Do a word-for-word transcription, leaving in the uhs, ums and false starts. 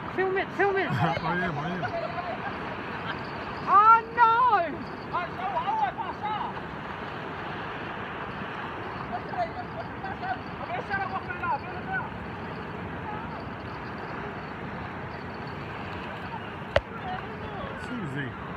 Film it, film it. I am, I am. Oh no! Susie.